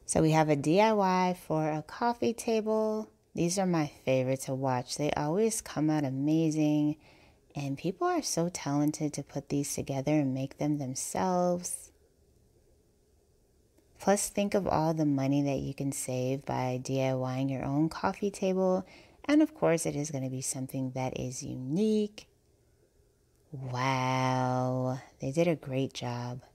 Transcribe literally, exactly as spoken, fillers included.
So we have a D I Y for a coffee table. These are my favorite to watch. They always come out amazing, and people are so talented to put these together and make them themselves. Plus, think of all the money that you can save by DIYing your own coffee table. And of course, it is going to be something that is unique. Wow, they did a great job.